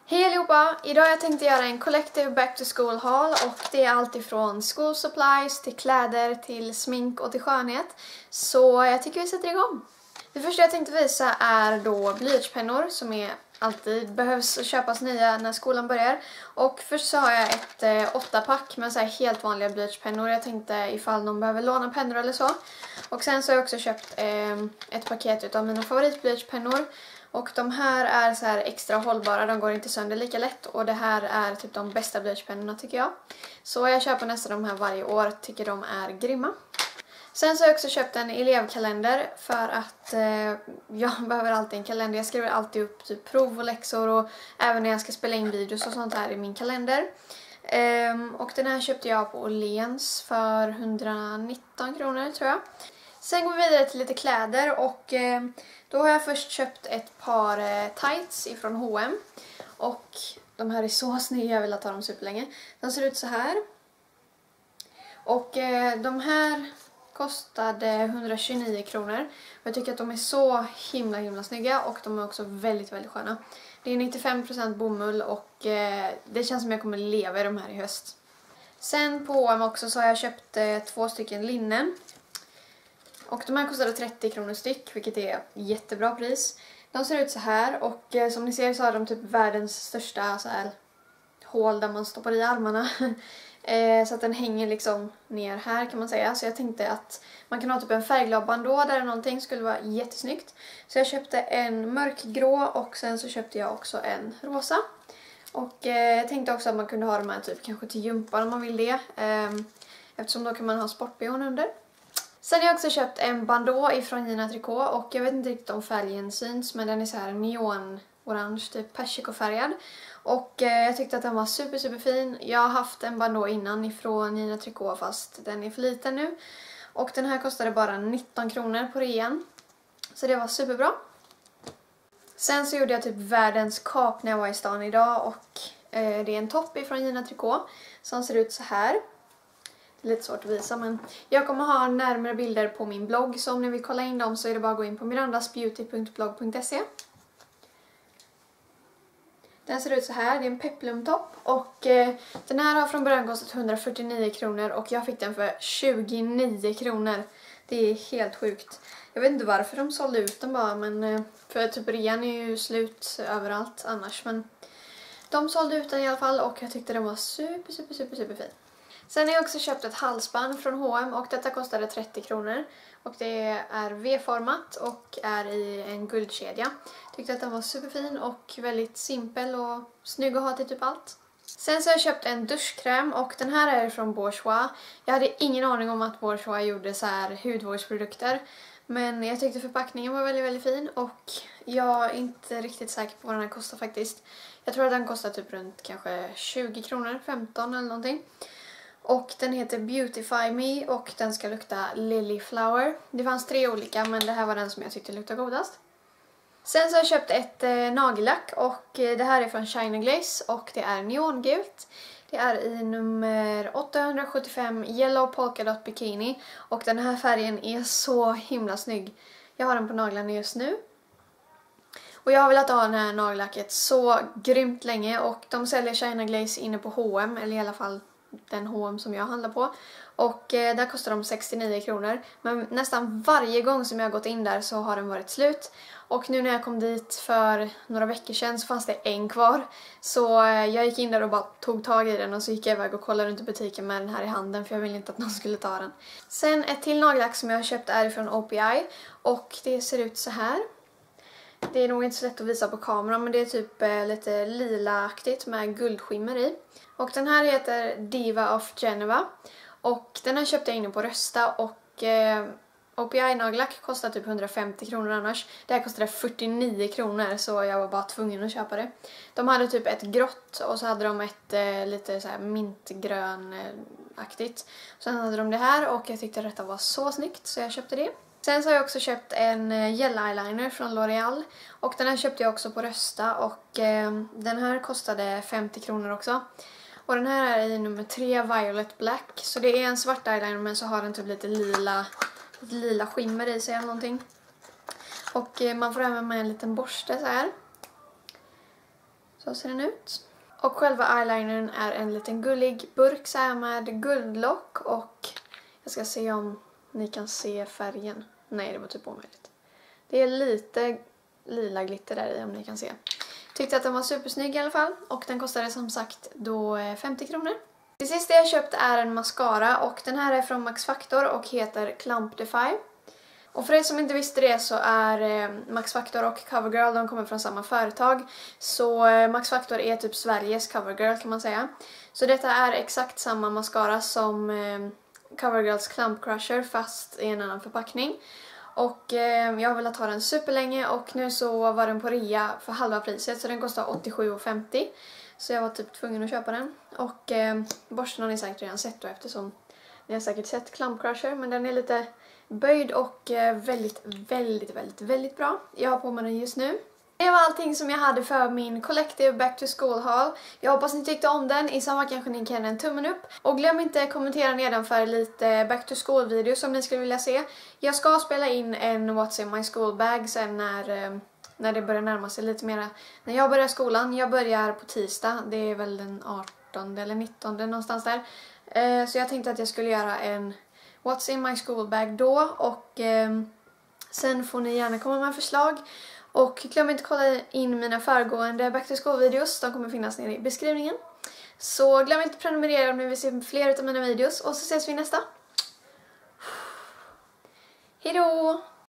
Hej allihopa! Idag jag tänkte göra en collective back to school haul och det är allt ifrån school supplies till kläder till smink och till skönhet. Så jag tycker vi sätter igång. Det första jag tänkte visa är då blyertspennor som alltid behövs köpas nya när skolan börjar. Och först så har jag ett 8-pack med så här helt vanliga blyertspennor. Jag tänkte ifall någon behöver låna pennor eller så. Och sen så har jag också köpt ett paket av mina favoritblyertspennor. Och de här är så här extra hållbara, de går inte sönder lika lätt. Och det här är typ de bästa blyertspennorna tycker jag. Så jag köper nästan de här varje år, tycker de är grymma. Sen så har jag också köpt en elevkalender för att jag behöver alltid en kalender. Jag skriver alltid upp typ prov och läxor och även när jag ska spela in videos och sånt här i min kalender. Och den här köpte jag på Åhléns för 119 kronor tror jag. Sen går vi vidare till lite kläder och då har jag först köpt ett par tights ifrån H&M. Och de här är så snygga, jag vill ha dem superlänge. De ser ut så här. Och de här kostade 129 kronor. Och jag tycker att de är så himla snygga och de är också väldigt sköna. Det är 95% bomull och det känns som jag kommer leva i de här i höst. Sen på H&M också så har jag köpt 2 stycken linnen. Och de här kostade 30 kronor styck, vilket är jättebra pris. De ser ut så här och som ni ser så har de typ världens största så här hål där man stoppar i armarna. Så att den hänger liksom ner här kan man säga. Så jag tänkte att man kan ha typ en färgglad bandå där någonting skulle vara jättesnyggt. Så jag köpte en mörkgrå och sen så köpte jag också en rosa. Och jag tänkte också att man kunde ha de här typ kanske till gympan om man vill det. Eftersom då kan man ha sport-bhn under. Sen har jag också köpt en bandå ifrån Gina Tricot och jag vet inte riktigt om färgen syns men den är så här neon-orange, typ persikofärgad. Och jag tyckte att den var superfin. Jag har haft en bandå innan ifrån Gina Tricot fast den är för liten nu. Och den här kostade bara 19 kronor på rean. Så det var superbra. Sen så gjorde jag typ världens kap när jag var i stan idag och det är en topp ifrån Gina Tricot som ser ut så här. Lite svårt att visa men jag kommer ha närmare bilder på min blogg så om ni vill kolla in dem så är det bara att gå in på mirandasbeauty.blogg.se. Den ser ut så här, det är en peplumtopp och den här har från början kostat 149 kronor och jag fick den för 29 kronor. Det är helt sjukt. Jag vet inte varför de sålde ut den bara men för typ rean är ju slut överallt annars men de sålde ut den i alla fall och jag tyckte den var superfin. Sen har jag också köpt ett halsband från H&M och detta kostade 30 kronor. Och det är V-format och är i en guldkedja. Tyckte att den var superfin och väldigt simpel och snygg att ha till typ allt. Sen så har jag köpt en duschkräm och den här är från Bourjois. Jag hade ingen aning om att Bourjois gjorde så här hudvårdsprodukter. Men jag tyckte förpackningen var väldigt fin och jag är inte riktigt säker på vad den här kostar faktiskt. Jag tror att den kostar typ runt kanske 20 kronor, 15 eller någonting. Och den heter Beautify Me och den ska lukta Lily Flower. Det fanns 3 olika men det här var den som jag tyckte luktade godast. Sen så har jag köpt ett nagellack och det här är från China Glaze och det är neongult. Det är i nummer 875 Yellow Polka Dot Bikini och den här färgen är så himla snygg. Jag har den på naglarna just nu. Och jag har velat ha den här nagellacket så grymt länge och de säljer China Glaze inne på H&M eller i alla fall den H&M som jag handlar på. Och där kostar de 69 kronor. Men nästan varje gång som jag har gått in där så har den varit slut. Och nu när jag kom dit för några veckor sedan så fanns det en kvar. Så jag gick in där och bara tog tag i den och så gick jag iväg och kollade runt i butiken med den här i handen för jag ville inte att någon skulle ta den. Sen ett till nagellack som jag har köpt är från OPI och det ser ut så här. Det är nog inte så lätt att visa på kameran men det är typ lite lila-aktigt med guldskimmer i. Och den här heter Diva of Geneva. Och den här köpte jag inne på Rösta och OPI nagellack kostar typ 150 kronor annars. Det här kostade 49 kronor så jag var bara tvungen att köpa det. De hade typ ett grått och så hade de ett lite så här mintgrön-aktigt. Sen hade de det här och jag tyckte detta var så snyggt så jag köpte det. Sen så har jag också köpt en gel eyeliner från L'Oreal och den här köpte jag också på Rösta och den här kostade 50 kronor också. Och den här är i nummer 3 Violet Black så det är en svart eyeliner men så har den typ lite lila skimmer i sig eller någonting. Och man får även med en liten borste så här. Så ser den ut. Och själva eyelinern är en liten gullig burk så här med guldlock. Och jag ska se om ni kan se färgen. Nej, det var typ omöjligt. Det är lite lila glitter där i om ni kan se. Tyckte att den var supersnygg i alla fall. Och den kostade som sagt då 50 kronor. Det sista jag köpt är en mascara. Och den här är från Max Factor och heter Clumpify. Och för er som inte visste det så är Max Factor och CoverGirl, de kommer från samma företag. Så Max Factor är typ Sveriges CoverGirl kan man säga. Så detta är exakt samma mascara som CoverGirls Clump Crusher fast i en annan förpackning. Och jag har velat ha den superlänge och nu så var den på rea för halva priset så den kostar 87,50. Så jag var typ tvungen att köpa den. Och borsten har ni säkert redan sett då eftersom ni har säkert sett Clump Crusher, men den är lite böjd och väldigt bra. Jag har på mig den just nu. Det var allting som jag hade för min Collective Back to School haul. Jag hoppas ni tyckte om den. I samma kanske ni kan en tummen upp. Och glöm inte kommentera nedanför lite Back to School videos som ni skulle vilja se. Jag ska spela in en What's in my school bag sen när det börjar närma sig lite mera. När jag börjar skolan, jag börjar på tisdag. Det är väl den 18 eller 19 någonstans där. Så jag tänkte att jag skulle göra en What's in my school bag då. Och sen får ni gärna komma med förslag. Och glöm inte att kolla in mina föregående Back to School videos. De kommer finnas nere i beskrivningen. Så glöm inte att prenumerera om ni vill se fler av mina videos. Och så ses vi nästa. Hejdå!